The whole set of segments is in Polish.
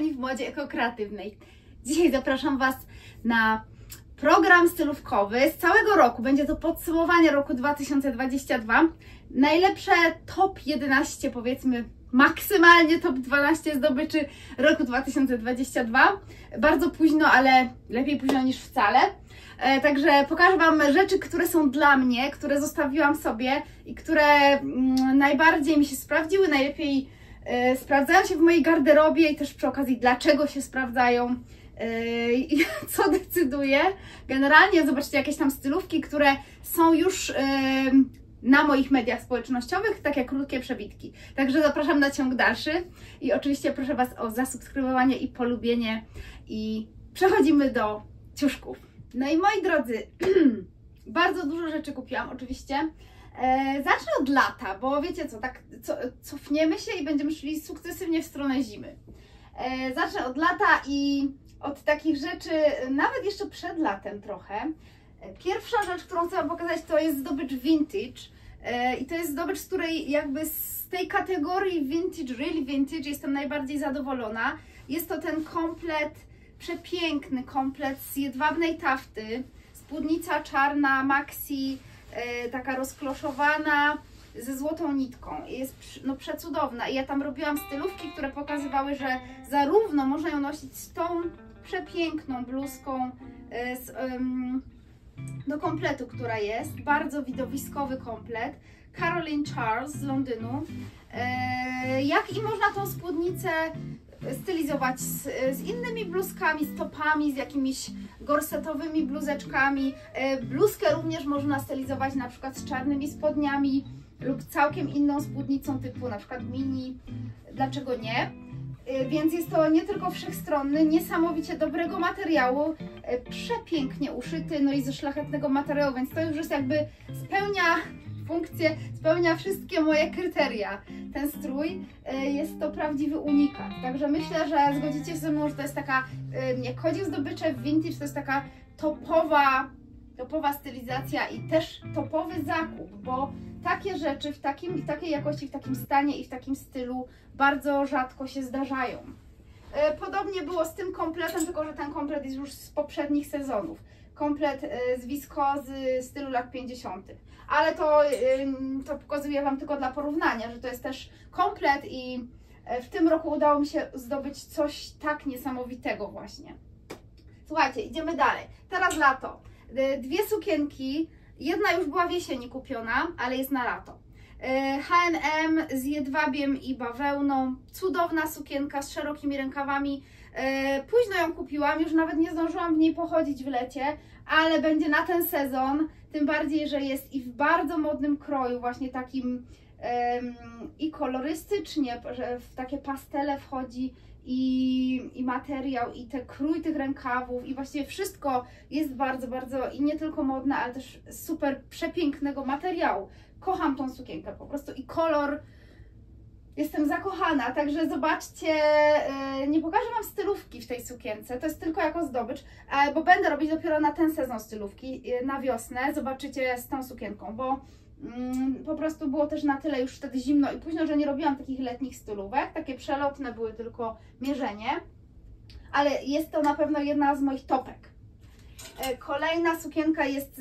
Pani w modzie ekokreatywnej. Dzisiaj zapraszam Was na program stylówkowy z całego roku. Będzie to podsumowanie roku 2022. Najlepsze top 11, powiedzmy maksymalnie top 12 zdobyczy roku 2022. Bardzo późno, ale lepiej późno niż wcale. Także pokażę Wam rzeczy, które są dla mnie, które zostawiłam sobie i które najbardziej mi się sprawdziły, najlepiej sprawdzają się w mojej garderobie i też przy okazji dlaczego się sprawdzają i co decyduje. Generalnie zobaczcie jakieś tam stylówki, które są już na moich mediach społecznościowych, takie krótkie przebitki. Także zapraszam na ciąg dalszy i oczywiście proszę Was o zasubskrybowanie i polubienie i przechodzimy do ciuszków. No i moi drodzy, bardzo dużo rzeczy kupiłam oczywiście. Zacznę od lata, bo wiecie co, tak cofniemy się i będziemy szli sukcesywnie w stronę zimy. Zacznę od lata i od takich rzeczy, nawet jeszcze przed latem trochę. Pierwsza rzecz, którą chcę Wam pokazać, to jest zdobycz vintage. I to jest zdobycz, z której jakby z tej kategorii vintage, really vintage jestem najbardziej zadowolona. Jest to ten komplet, przepiękny komplet z jedwabnej tafty, spódnica czarna, maxi, taka rozkloszowana, ze złotą nitką. Jest no przecudowna i ja tam robiłam stylówki, które pokazywały, że zarówno można ją nosić z tą przepiękną bluzką do kompletu, która jest, bardzo widowiskowy komplet, Caroline Charles z Londynu, jak i można tą spódnicę stylizować z innymi bluzkami, z topami, z jakimiś gorsetowymi bluzeczkami. Bluzkę również można stylizować na przykład z czarnymi spodniami lub całkiem inną spódnicą typu na przykład mini, dlaczego nie? Więc jest to nie tylko wszechstronny, niesamowicie dobrego materiału, przepięknie uszyty, no i ze szlachetnego materiału, więc to już jest jakby spełnia funkcję, spełnia wszystkie moje kryteria. Ten strój jest to prawdziwy unikat, także myślę, że zgodzicie się ze mną, że to jest taka, jak chodzi o zdobycze w vintage, to jest taka topowa stylizacja i też topowy zakup, bo takie rzeczy w takiej jakości, w takim stanie i w takim stylu bardzo rzadko się zdarzają. Podobnie było z tym kompletem, tylko że ten komplet jest już z poprzednich sezonów. Komplet z wiskozy stylu lat 50. Ale to pokazuję Wam tylko dla porównania, że to jest też komplet i w tym roku udało mi się zdobyć coś tak niesamowitego właśnie. Słuchajcie, idziemy dalej. Teraz lato. Dwie sukienki. Jedna już była w jesieni kupiona, ale jest na lato. H&M z jedwabiem i bawełną. Cudowna sukienka z szerokimi rękawami. Późno ją kupiłam, już nawet nie zdążyłam w niej pochodzić w lecie, ale będzie na ten sezon. Tym bardziej, że jest i w bardzo modnym kroju, właśnie takim i kolorystycznie, że w takie pastele wchodzi i materiał, i krój tych rękawów, i właściwie wszystko jest bardzo, bardzo i nie tylko modne, ale też super przepięknego materiału. Kocham tą sukienkę po prostu i kolor, jestem zakochana, także zobaczcie, nie pokażę Wam stylówki w tej sukience, to jest tylko jako zdobycz, bo będę robić dopiero na ten sezon stylówki, na wiosnę, zobaczycie z tą sukienką, bo po prostu było też na tyle już wtedy zimno i późno, że nie robiłam takich letnich stylówek, takie przelotne były tylko mierzenie, ale jest to na pewno jedna z moich topek. Kolejna sukienka jest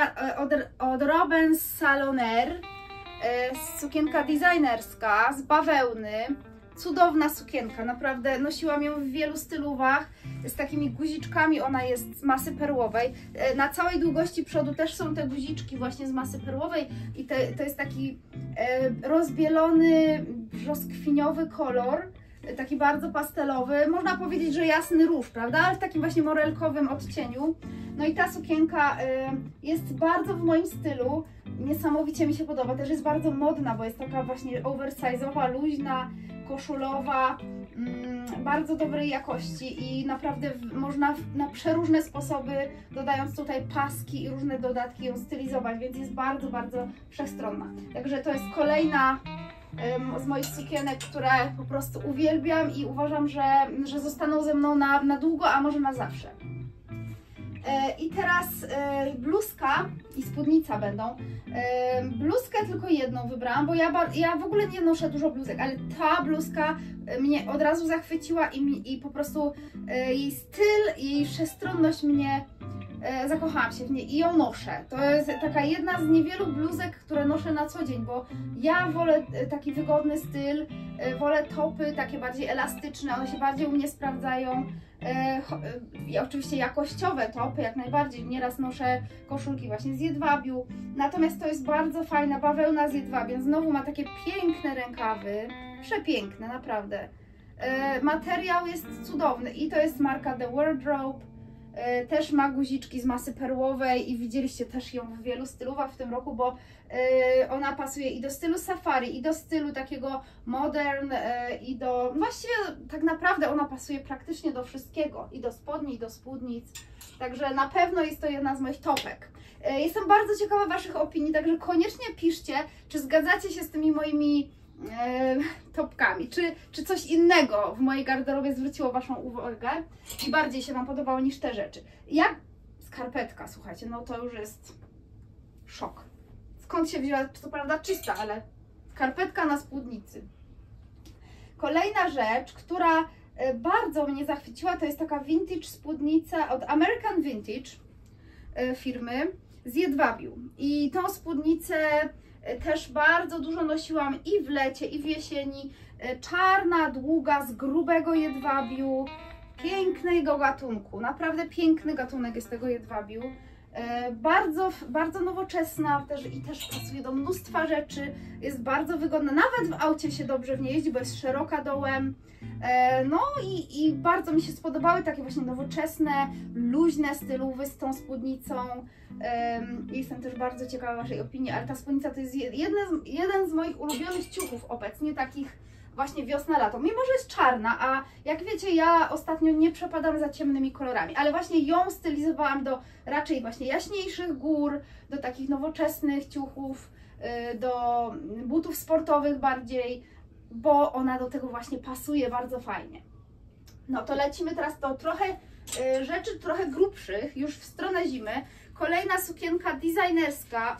od Robin Saloner, sukienka designerska z bawełny, cudowna sukienka, naprawdę nosiłam ją w wielu stylówach, z takimi guziczkami, ona jest z masy perłowej, na całej długości przodu też są te guziczki właśnie z masy perłowej i to jest taki rozbielony, brzoskwiniowy kolor, taki bardzo pastelowy, można powiedzieć, że jasny róż, prawda, ale w takim właśnie morelkowym odcieniu. No i ta sukienka jest bardzo w moim stylu, niesamowicie mi się podoba, też jest bardzo modna, bo jest taka właśnie oversize'owa, luźna, koszulowa, bardzo dobrej jakości i naprawdę można na przeróżne sposoby, dodając tutaj paski i różne dodatki, ją stylizować, więc jest bardzo, bardzo wszechstronna. Także to jest kolejna z moich sukienek, które po prostu uwielbiam i uważam, że zostaną ze mną na długo, a może na zawsze. I teraz bluzka i spódnica będą. Bluzkę tylko jedną wybrałam, bo ja w ogóle nie noszę dużo bluzek, ale ta bluzka mnie od razu zachwyciła i po prostu jej styl, jej wszechstronność mnie, zakochałam się w niej i ją noszę. To jest taka jedna z niewielu bluzek, które noszę na co dzień, bo ja wolę taki wygodny styl, wolę topy takie bardziej elastyczne, one się bardziej u mnie sprawdzają. I oczywiście jakościowe topy, jak najbardziej. Nieraz noszę koszulki właśnie z jedwabiu. Natomiast to jest bardzo fajna bawełna z jedwabiem. Znowu ma takie piękne rękawy. Przepiękne, naprawdę. Materiał jest cudowny i to jest marka The Wardrobe. Też ma guziczki z masy perłowej i widzieliście też ją w wielu stylówach w tym roku, bo ona pasuje i do stylu safari, i do stylu takiego modern, i do... Właściwie tak naprawdę ona pasuje praktycznie do wszystkiego, i do spodni, i do spódnic. Także na pewno jest to jedna z moich topek. Jestem bardzo ciekawa Waszych opinii, także koniecznie piszcie, czy zgadzacie się z tymi moimi topkami, czy coś innego w mojej garderobie zwróciło Waszą uwagę i bardziej się Wam podobało niż te rzeczy. Jak skarpetka, słuchajcie, no to już jest szok. Skąd się wzięła, co prawda czysta, ale skarpetka na spódnicy. Kolejna rzecz, która bardzo mnie zachwyciła, to jest taka vintage spódnica od American Vintage firmy z jedwabiu. I tą spódnicę też bardzo dużo nosiłam i w lecie, i w jesieni. Czarna, długa, z grubego jedwabiu, pięknego gatunku. Naprawdę piękny gatunek jest tego jedwabiu. Bardzo, bardzo nowoczesna i też pasuje do mnóstwa rzeczy. Jest bardzo wygodna. Nawet w aucie się dobrze w niej jeździ, bo jest szeroka dołem. No i bardzo mi się spodobały takie właśnie nowoczesne, luźne stylowy z tą spódnicą. Jestem też bardzo ciekawa Waszej opinii, ale ta spódnica to jest jeden z moich ulubionych ciuchów obecnie, takich właśnie wiosna-lato. Mimo że jest czarna, a jak wiecie, ja ostatnio nie przepadam za ciemnymi kolorami, ale właśnie ją stylizowałam do raczej właśnie jaśniejszych gór, do takich nowoczesnych ciuchów, do butów sportowych bardziej, bo ona do tego właśnie pasuje bardzo fajnie. No to lecimy teraz do trochę rzeczy trochę grubszych, już w stronę zimy. Kolejna sukienka designerska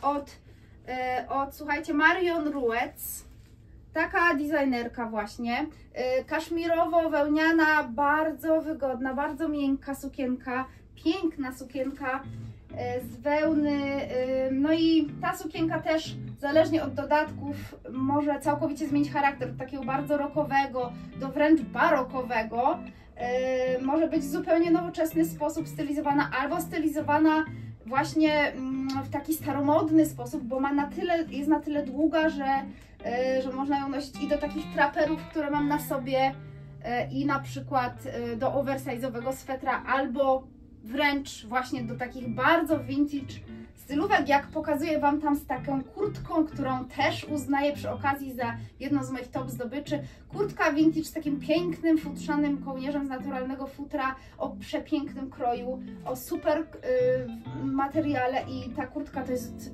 od słuchajcie, Marion Ruetz. Taka designerka właśnie. Kaszmirowo-wełniana, bardzo wygodna, bardzo miękka sukienka. Piękna sukienka z wełny. No i ta sukienka też, zależnie od dodatków, może całkowicie zmienić charakter od takiego bardzo rockowego do wręcz barokowego. Może być w zupełnie nowoczesny sposób stylizowana, albo stylizowana właśnie w taki staromodny sposób, bo jest na tyle długa, że można ją nosić i do takich traperów, które mam na sobie, i na przykład do oversize'owego swetra, albo wręcz właśnie do takich bardzo vintage stylówek, jak pokazuję Wam tam z taką kurtką, którą też uznaję przy okazji za jedną z moich top zdobyczy. Kurtka vintage z takim pięknym, futrzanym kołnierzem z naturalnego futra, o przepięknym kroju, o super materiale, i ta kurtka to jest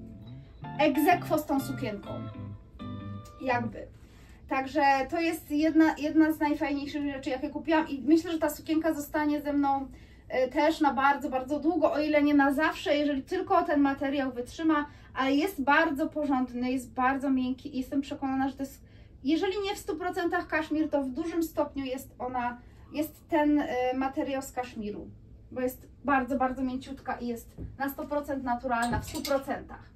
ex aequo z tą sukienką. Jakby. Także to jest jedna z najfajniejszych rzeczy, jakie kupiłam, i myślę, że ta sukienka zostanie ze mną też na bardzo, bardzo długo, o ile nie na zawsze, jeżeli tylko ten materiał wytrzyma, ale jest bardzo porządny, jest bardzo miękki i jestem przekonana, że to jest, jeżeli nie w 100% kaszmir, to w dużym stopniu jest ten materiał z kaszmiru, bo jest bardzo, bardzo mięciutka i jest na 100% naturalna, w 100%.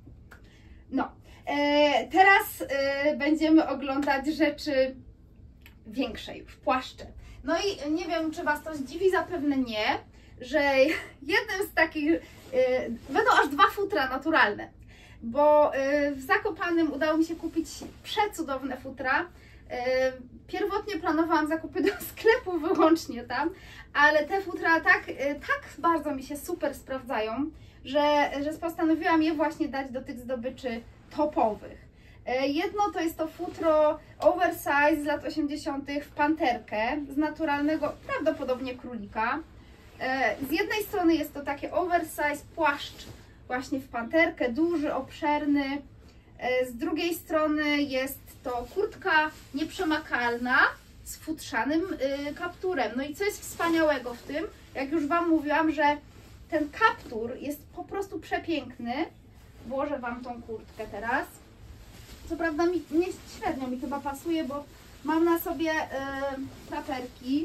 No, teraz będziemy oglądać rzeczy większe już, płaszcze. No i nie wiem, czy Was to zdziwi, zapewne nie, że jednym z takich, będą aż 2 futra naturalne, bo w Zakopanem udało mi się kupić przecudowne futra. Pierwotnie planowałam zakupy do sklepu wyłącznie tam, ale te futra tak bardzo mi się super sprawdzają, że postanowiłam je właśnie dać do tych zdobyczy topowych. Jedno to jest to futro oversize z lat 80. w panterkę z naturalnego, prawdopodobnie królika. Z jednej strony jest to takie oversize płaszcz właśnie w panterkę, duży, obszerny. Z drugiej strony jest to kurtka nieprzemakalna z futrzanym kapturem. No i co jest wspaniałego w tym, jak już Wam mówiłam, że ten kaptur jest po prostu przepiękny. Włożę Wam tą kurtkę teraz. Co prawda nie średnio mi chyba pasuje, bo mam na sobie traperki.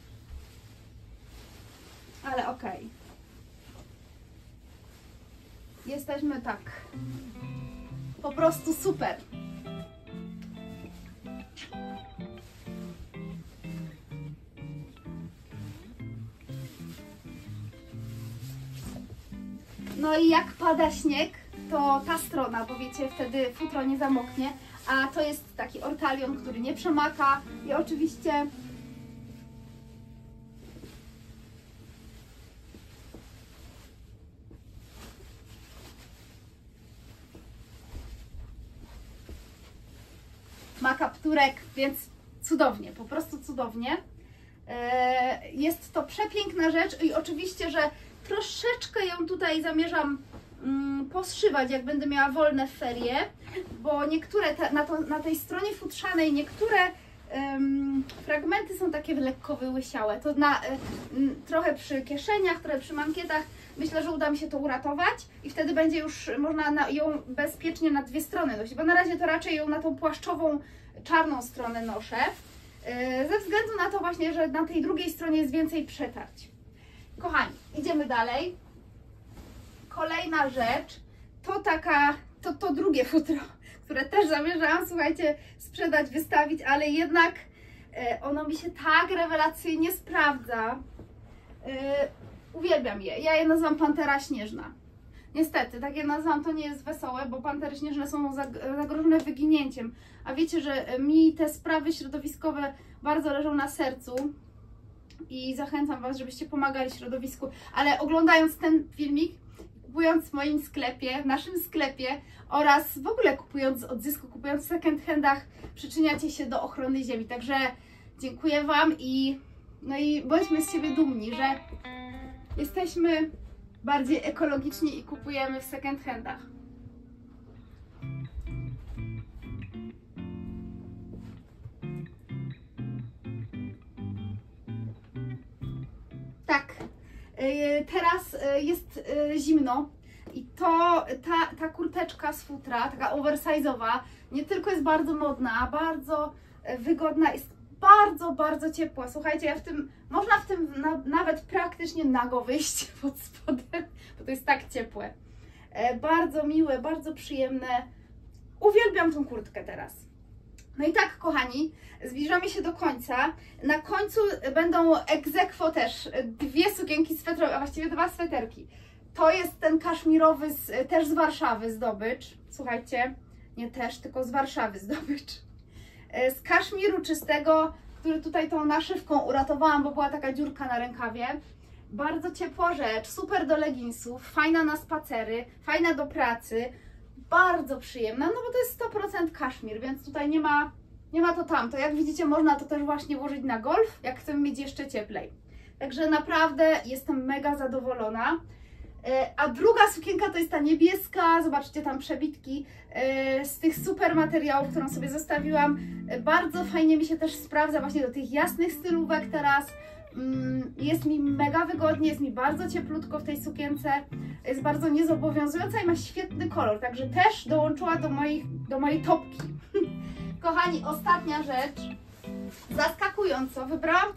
Ale okej. Jesteśmy tak. Po prostu super. No i jak pada śnieg, to ta strona, bo wiecie, wtedy futro nie zamoknie, a to jest taki ortalion, który nie przemaka i oczywiście ma kapturek, więc cudownie, po prostu cudownie. Jest to przepiękna rzecz i oczywiście, że troszeczkę ją tutaj zamierzam poszywać, jak będę miała wolne ferie, bo niektóre na tej stronie futrzanej niektóre fragmenty są takie lekko wyłysiałe. To trochę przy kieszeniach, trochę przy mankietach. Myślę, że uda mi się to uratować i wtedy będzie już można ją bezpiecznie na dwie strony nosić, bo na razie to raczej ją na tą płaszczową, czarną stronę noszę, ze względu na to właśnie, że na tej drugiej stronie jest więcej przetarć. Kochani, idziemy dalej. Kolejna rzecz to drugie futro, które też zamierzałam, słuchajcie, sprzedać, wystawić, ale jednak ono mi się tak rewelacyjnie sprawdza. Uwielbiam je. Ja je nazywam Pantera Śnieżna. Niestety, tak je nazwam, to nie jest wesołe, bo pantery śnieżne są zagrożone wyginięciem. A wiecie, że mi te sprawy środowiskowe bardzo leżą na sercu i zachęcam Was, żebyście pomagali środowisku. Ale oglądając ten filmik, kupując w moim sklepie, w naszym sklepie oraz w ogóle kupując z odzysku, kupując w second handach, przyczyniacie się do ochrony ziemi. Także dziękuję Wam i bądźmy z siebie dumni, że jesteśmy bardziej ekologiczni i kupujemy w second handach. Tak, teraz jest zimno i ta kurteczka z futra, taka oversize'owa, nie tylko jest bardzo modna, bardzo wygodna, jest bardzo ciepła. Słuchajcie, można w tym nawet praktycznie nago wyjść pod spodem, bo to jest tak ciepłe. Bardzo miłe, bardzo przyjemne. Uwielbiam tą kurtkę teraz. No i tak, kochani, zbliżamy się do końca. Na końcu będą ex aequo też dwie sukienki swetrowe, a właściwie dwa sweterki. To jest ten kaszmirowy, też z Warszawy zdobycz. Słuchajcie, nie też, tylko z Warszawy zdobycz. Z kaszmiru czystego, który tutaj tą naszywką uratowałam, bo była taka dziurka na rękawie. Bardzo ciepła rzecz, super do leginsów, fajna na spacery, fajna do pracy, bardzo przyjemna, no bo to jest 100% kaszmir, więc tutaj nie ma to tamto. Jak widzicie, można to też właśnie włożyć na golf, jak chcemy mieć jeszcze cieplej. Także naprawdę jestem mega zadowolona. A druga sukienka to jest ta niebieska, zobaczcie tam przebitki z tych super materiałów, którą sobie zostawiłam. Bardzo fajnie mi się też sprawdza właśnie do tych jasnych stylówek teraz. Jest mi mega wygodnie, jest mi bardzo cieplutko w tej sukience, jest bardzo niezobowiązująca i ma świetny kolor, także też dołączyła do mojej topki. Kochani, ostatnia rzecz, zaskakująco wybrałam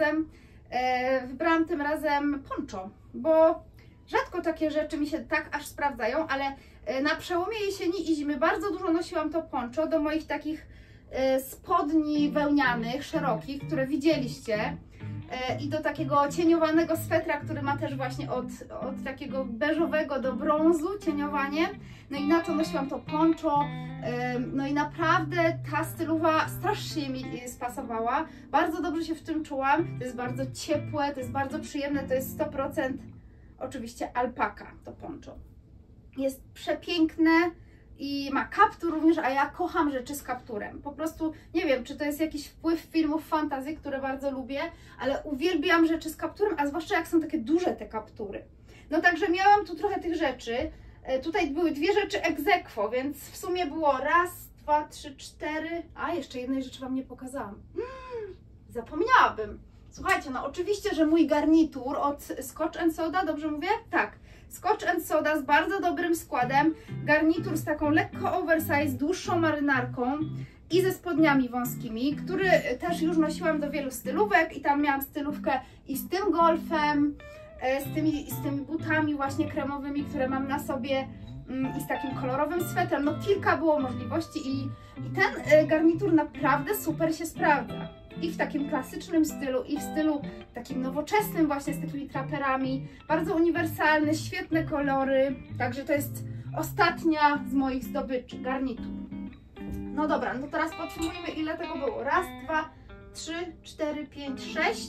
tym razem poncho, bo rzadko takie rzeczy mi się tak aż sprawdzają, ale na przełomie jesieni i zimy bardzo dużo nosiłam to poncho do moich takich spodni wełnianych, szerokich, które widzieliście. I do takiego cieniowanego swetra, który ma też właśnie od takiego beżowego do brązu cieniowanie. No i na to nosiłam to poncho. No i naprawdę ta stylowa strasznie mi spasowała. Bardzo dobrze się w tym czułam. To jest bardzo ciepłe, to jest bardzo przyjemne, to jest 100% oczywiście alpaka to poncho. Jest przepiękne. I ma kaptur również, a ja kocham rzeczy z kapturem. Po prostu nie wiem, czy to jest jakiś wpływ filmów fantasy, które bardzo lubię, ale uwielbiam rzeczy z kapturem, a zwłaszcza jak są takie duże te kaptury. No także miałam tu trochę tych rzeczy. Tutaj były dwie rzeczy ex aequo, więc w sumie było raz, dwa, trzy, cztery. A jeszcze jednej rzeczy Wam nie pokazałam. Zapomniałabym. Słuchajcie, no oczywiście, że mój garnitur od Scotch & Soda, dobrze mówię? Tak. Scotch & Soda z bardzo dobrym składem, garnitur z taką lekko oversize, dłuższą marynarką i ze spodniami wąskimi, który też już nosiłam do wielu stylówek i tam miałam stylówkę i z tym golfem, z tymi butami właśnie kremowymi, które mam na sobie i z takim kolorowym swetrem. No kilka było możliwości i ten garnitur naprawdę super się sprawdza. I w takim klasycznym stylu, i w stylu takim nowoczesnym właśnie z takimi traperami. Bardzo uniwersalny, świetne kolory. Także to jest ostatnia z moich zdobyczy, garnitur. No dobra, no teraz podsumujmy, ile tego było. Raz, 2, 3, 4, 5, 6,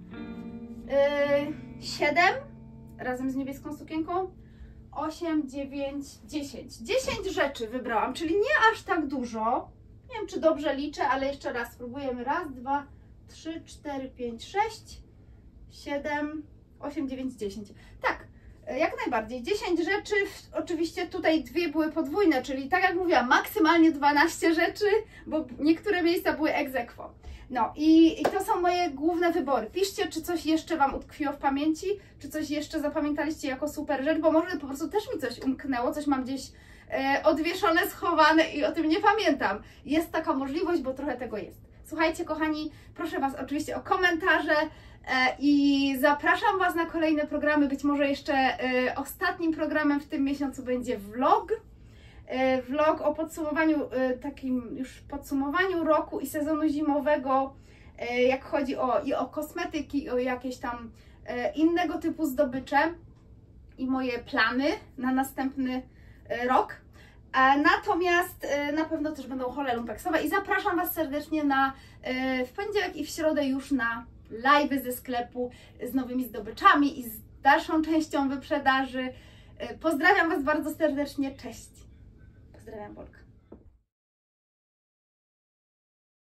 7 razem z niebieską sukienką, 8, 9, 10. 10 rzeczy wybrałam, czyli nie aż tak dużo. Nie wiem, czy dobrze liczę, ale jeszcze raz spróbujemy. Raz, 2, 3, 4, 5, 6, 7, 8, 9, 10. Tak, jak najbardziej. 10 rzeczy, oczywiście tutaj dwie były podwójne, czyli tak jak mówiłam, maksymalnie 12 rzeczy, bo niektóre miejsca były ex aequo. No i to są moje główne wybory. Piszcie, czy coś jeszcze Wam utkwiło w pamięci, czy coś jeszcze zapamiętaliście jako super rzecz, bo może po prostu też mi coś umknęło, coś mam gdzieś odwieszone, schowane i o tym nie pamiętam. Jest taka możliwość, bo trochę tego jest. Słuchajcie, kochani, proszę Was oczywiście o komentarze i zapraszam Was na kolejne programy. Być może jeszcze ostatnim programem w tym miesiącu będzie vlog. Vlog o podsumowaniu, takim już podsumowaniu roku i sezonu zimowego, jak chodzi o kosmetyki, i o jakieś tam innego typu zdobycze i moje plany na następny rok. Natomiast na pewno też będą hole lumpeksowe i zapraszam Was serdecznie w poniedziałek i w środę już na live'y ze sklepu z nowymi zdobyczami i z dalszą częścią wyprzedaży. Pozdrawiam Was bardzo serdecznie, cześć! Pozdrawiam, Bolka.